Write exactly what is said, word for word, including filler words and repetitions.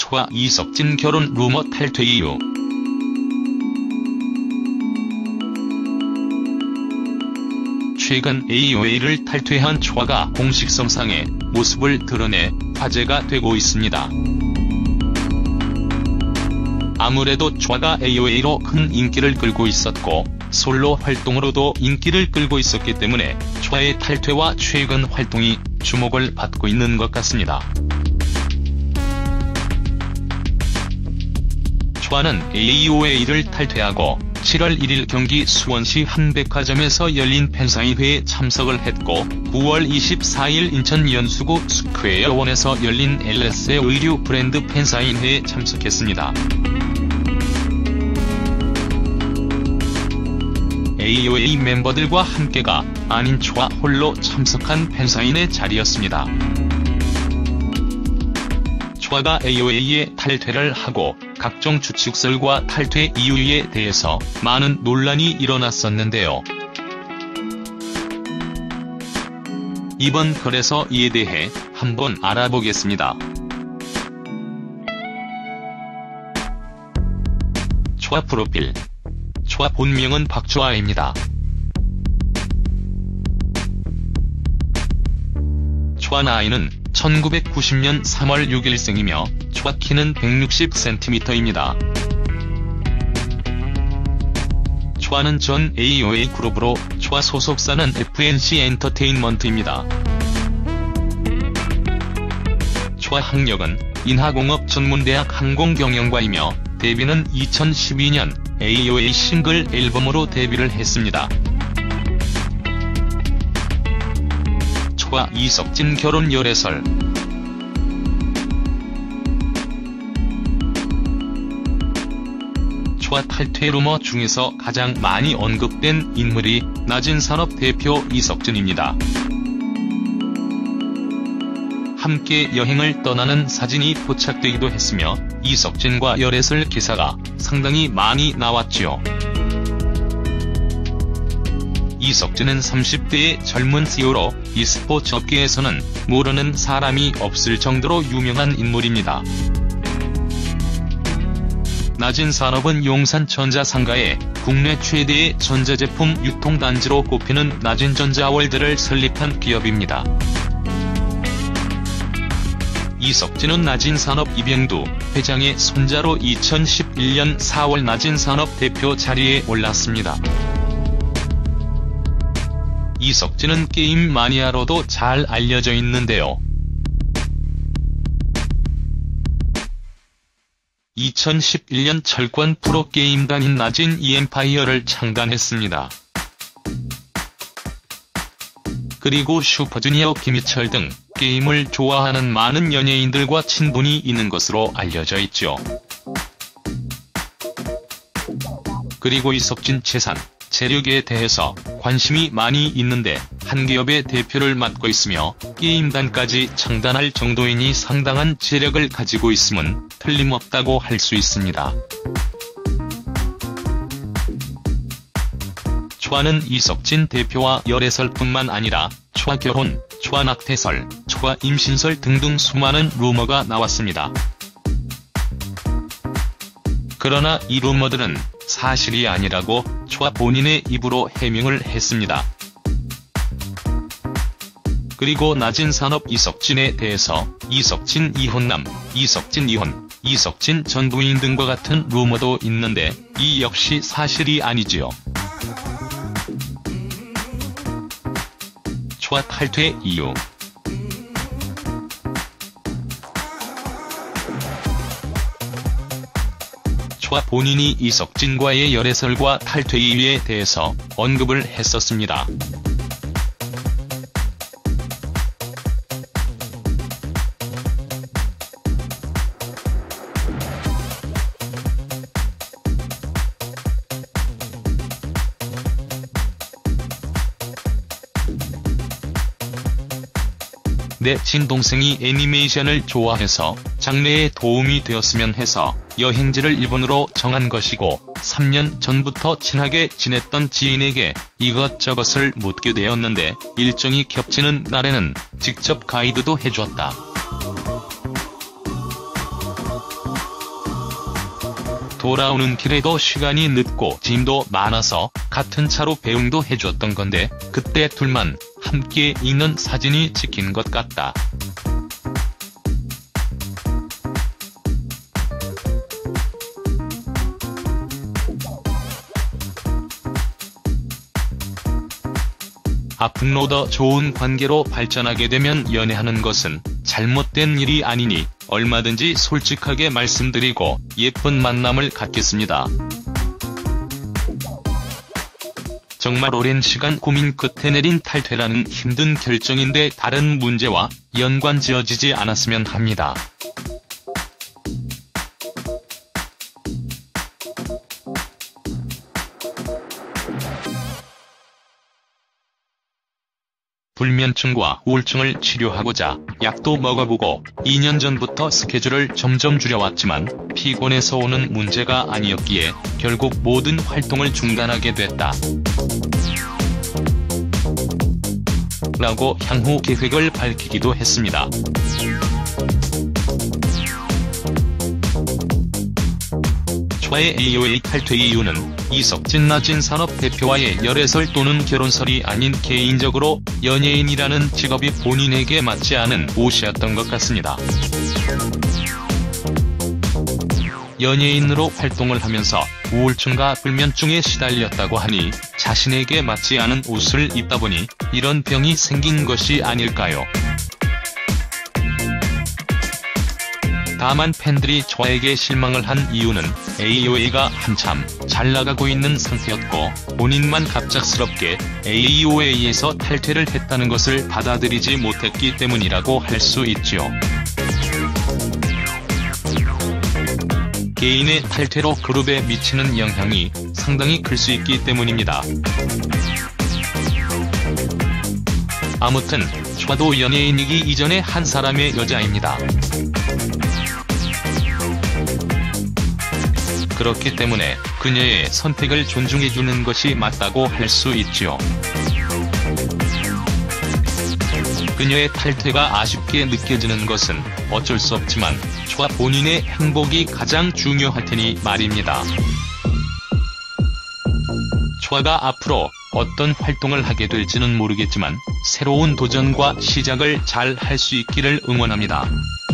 촤 이석진 결혼 루머 탈퇴 이유. 최근 에이오에이를 탈퇴한 촤가 공식 성상에 모습을 드러내 화제가 되고 있습니다. 아무래도 촤가 에이오에이로 큰 인기를 끌고 있었고 솔로 활동으로도 인기를 끌고 있었기 때문에 촤의 탈퇴와 최근 활동이 주목을 받고 있는 것 같습니다. 촤는 에이오에이를 탈퇴하고 칠월 일일 경기 수원시 한 백화점에서 열린 팬사인회에 참석을 했고 구월 이십사일 인천 연수구 스퀘어원에서 열린 엘에스의 의류 브랜드 팬사인회에 참석했습니다. 에이오에이 멤버들과 함께가 아닌 촤 홀로 참석한 팬사인회 자리였습니다. 촤가 에이오에이에 탈퇴를 하고 각종 추측설과 탈퇴 이유에 대해서 많은 논란이 일어났었는데요. 이번 글에서 이에 대해 한번 알아보겠습니다. 촤 프로필. 촤 본명은 박주아입니다. 촤 나이는 천구백구십년 삼월 육일생이며 촤 키는 백육십 센티미터입니다. 촤는 전 에이오에이 그룹으로 촤 소속사는 에프엔씨 엔터테인먼트입니다. 촤 학력은 인하공업전문대학 항공경영과이며 데뷔는 이천십이년 에이오에이 싱글 앨범으로 데뷔를 했습니다. 촤 이석진 결혼 열애설. 촤 탈퇴 루머 중에서 가장 많이 언급된 인물이 나진산업 대표 이석진입니다. 함께 여행을 떠나는 사진이 포착되기도 했으며 이석진과 열애설 기사가 상당히 많이 나왔지요. 이석진은 삼십대의 젊은 씨이오로 e스포츠 업계에서는 모르는 사람이 없을 정도로 유명한 인물입니다. 나진산업은 용산전자 상가에 국내 최대의 전자제품 유통단지로 꼽히는 나진전자월드를 설립한 기업입니다. 이석진은 나진산업 이병두 회장의 손자로 이천십일년 사월 나진산업 대표 자리에 올랐습니다. 이석진은 게임 마니아로도 잘 알려져 있는데요. 이천십일년 철권 프로게임단인 나진 이엠파이어를 창단했습니다. 그리고 슈퍼주니어 김희철 등 게임을 좋아하는 많은 연예인들과 친분이 있는 것으로 알려져 있죠. 그리고 이석진 재산, 재력에 대해서 관심이 많이 있는데 한 기업의 대표를 맡고 있으며 게임단까지 창단할 정도이니 상당한 재력을 가지고 있음은 틀림없다고 할 수 있습니다. 촤는 이석진 대표와 열애설뿐만 아니라 촤 결혼, 촤 낙태설, 촤 임신설 등등 수많은 루머가 나왔습니다. 그러나 이 루머들은 사실이 아니라고 촤 본인의 입으로 해명을 했습니다. 그리고 나진산업 이석진에 대해서 이석진 이혼남, 이석진 이혼, 이석진 전 부인 등과 같은 루머도 있는데 이 역시 사실이 아니지요. 촤 탈퇴 이유. 촤 본인이 이석진과의 열애설과 탈퇴 이유에 대해서 언급을 했었습니다. 내 친동생이 애니메이션을 좋아해서 장래에 도움이 되었으면 해서 여행지를 일본으로 정한 것이고 삼 년 전부터 친하게 지냈던 지인에게 이것저것을 묻게 되었는데 일정이 겹치는 날에는 직접 가이드도 해줬다. 돌아오는 길에도 시간이 늦고 짐도 많아서 같은 차로 배웅도 해줬던 건데 그때 둘만 함께 있는 사진이 찍힌 것 같다. 앞으로 더 좋은 관계로 발전하게 되면 연애하는 것은 잘못된 일이 아니니 얼마든지 솔직하게 말씀드리고 예쁜 만남을 갖겠습니다. 정말 오랜 시간 고민 끝에 내린 탈퇴라는 힘든 결정인데 다른 문제와 연관지어지지 않았으면 합니다. 불면증과 우울증을 치료하고자 약도 먹어보고 이 년 전부터 스케줄을 점점 줄여왔지만 피곤해서 오는 문제가 아니었기에 결국 모든 활동을 중단하게 됐다. 라고 향후 계획을 밝히기도 했습니다. 초아의 에이오에이 탈퇴 이유는 이석진 나진산업 대표와의 열애설 또는 결혼설이 아닌 개인적으로 연예인이라는 직업이 본인에게 맞지 않은 옷이었던 것 같습니다. 연예인으로 활동을 하면서 우울증과 불면증에 시달렸다고 하니 자신에게 맞지 않은 옷을 입다 보니 이런 병이 생긴 것이 아닐까요? 다만 팬들이 초아에게 실망을 한 이유는 에이오에이가 한참 잘 나가고 있는 상태였고 본인만 갑작스럽게 에이오에이에서 탈퇴를 했다는 것을 받아들이지 못했기 때문이라고 할 수 있지요. 개인의 탈퇴로 그룹에 미치는 영향이 상당히 클 수 있기 때문입니다. 아무튼 초아도 연예인이기 이전에 한 사람의 여자입니다. 그렇기 때문에 그녀의 선택을 존중해주는 것이 맞다고 할 수 있지요. 그녀의 탈퇴가 아쉽게 느껴지는 것은 어쩔 수 없지만 초아 본인의 행복이 가장 중요할 테니 말입니다. 초아가 앞으로 어떤 활동을 하게 될지는 모르겠지만 새로운 도전과 시작을 잘 할 수 있기를 응원합니다.